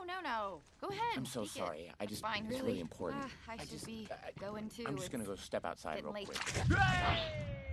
no. Go ahead. I'm so take sorry. It. I just, Fine, it's really important. I should be going too. I'm just gonna go step outside real late. quick. Hey!